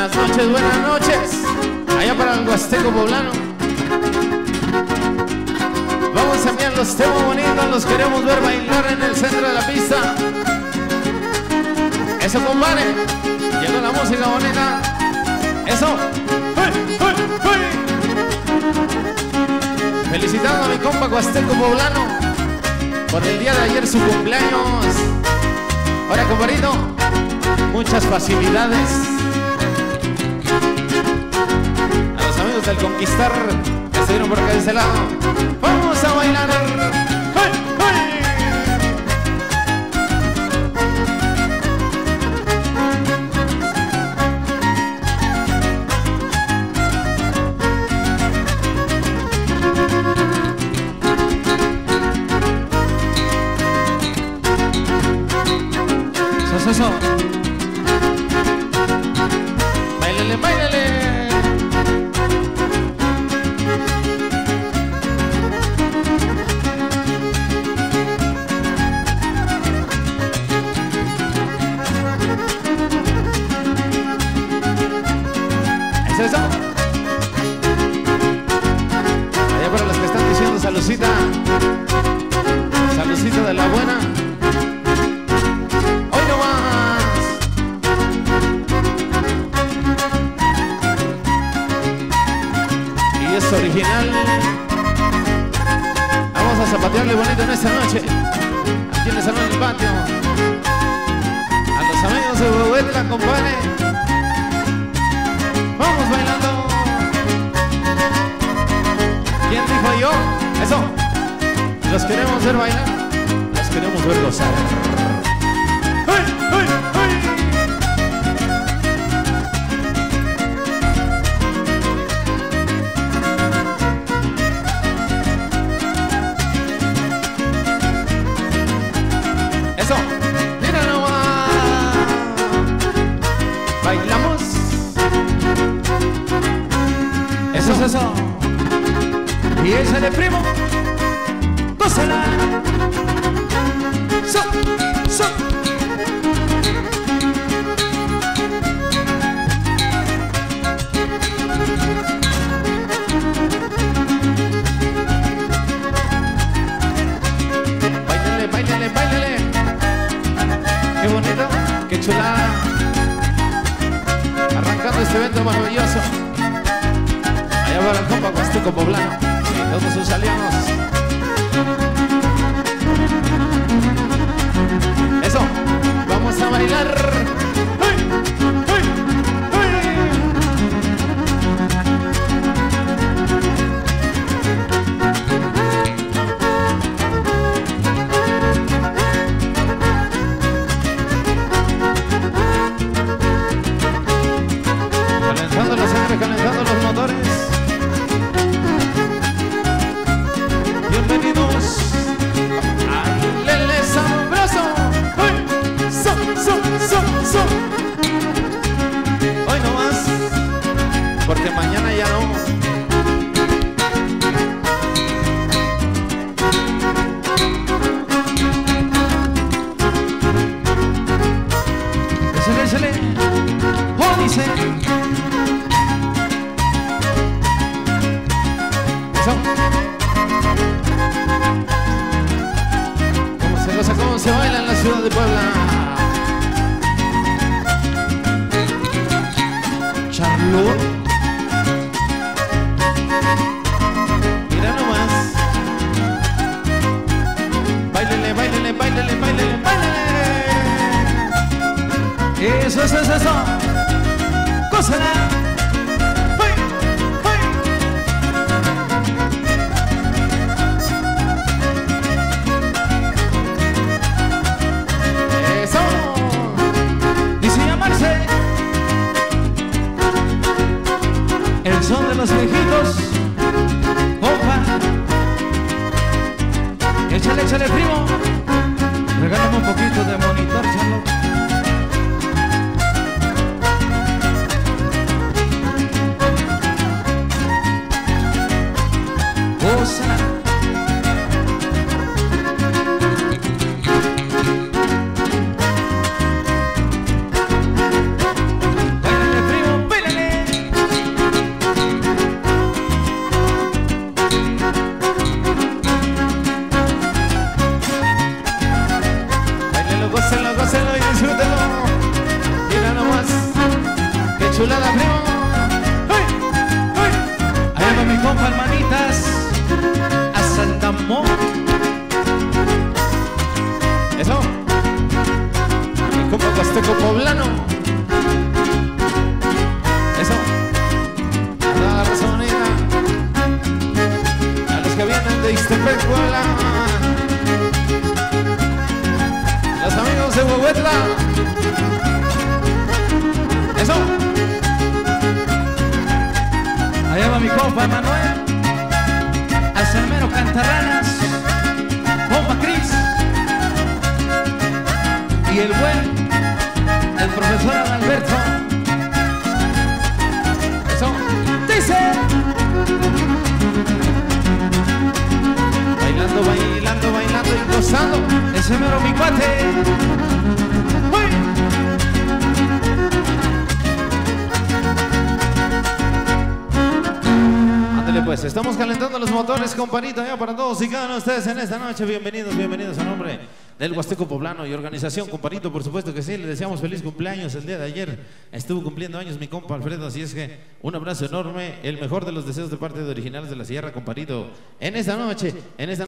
Buenas noches, buenas noches. Allá para el Huasteco Poblano. Vamos a enviar los temas bonitos. Los queremos ver bailar en el centro de la pista. Eso, compadre. Llegó la música bonita. Eso. ¡Hey, hey, hey! Felicitando a mi compa Huasteco Poblano por el día de ayer, su cumpleaños. Ahora, compadrito, muchas facilidades. A los amigos del Conquistar que estuvieron por acá de ese lado, vamos a bailar. ¡Hey, hey! Eso. Báilale, báilale. ¿Es eso? Allá para los que están diciendo saludcita. Saludcita de la buena. Original. Vamos a zapatearle bonito en esta noche. Aquí en el salón del patio. A los amigos de Huehuetla, compadre. Vamos bailando. ¿Quién dijo yo? Eso. Los queremos ver bailar. Los queremos ver gozar. ¡Hey, hey, hey! Eso, mira nomás. Bailamos. Eso es eso. Y échale, primo. Gózala. So, so. Báilale, báilale, báilale. Qué bonito, qué chulada. Arrancando este evento maravilloso. Allá va el compa Huasteco Poblano y todos sus aliados. Eso, vamos a bailar. ¡Hey, hey, hey! Calentando la sangre, calentando los motores. Bienvenidos al Lele Sabroso. ¡Hey! ¡So, so, so, so! Hoy no más, porque mañana ya no. Échale, échale. ¡Oh, dice! ¿Cómo se baila en la ciudad de Puebla? Charlotte. Mira nomás. Báilele, báilele, báilele, báilele, báilele. Eso, eso, eso, eso. Gózala. El son de los viejitos, compa. Échale, échale, primo. Regálame un poquito de monitor, chalo. Huasteco Poblano. Eso. A toda la raza bonita. A los que vienen de Ixtepec, Puebla. Los amigos de Huehuetla. Eso. Allá va mi compa Manuel, hasta el mero Cantarranas, compa Cris y el profesor Adalberto. Eso. Dice. Bailando, bailando, bailando y gozando. Ese mero mi cuate. ¡Uy! Pues estamos calentando los motores, compadrito, ya para todos y cada uno de ustedes en esta noche. Bienvenidos, bienvenidos a nombre del Huasteco Poblano y organización, compadrito, por supuesto que sí. Le deseamos feliz cumpleaños. El día de ayer estuvo cumpliendo años mi compa Alfredo, así es que un abrazo enorme, el mejor de los deseos de parte de Originales de la Sierra, compadrito, en esta noche,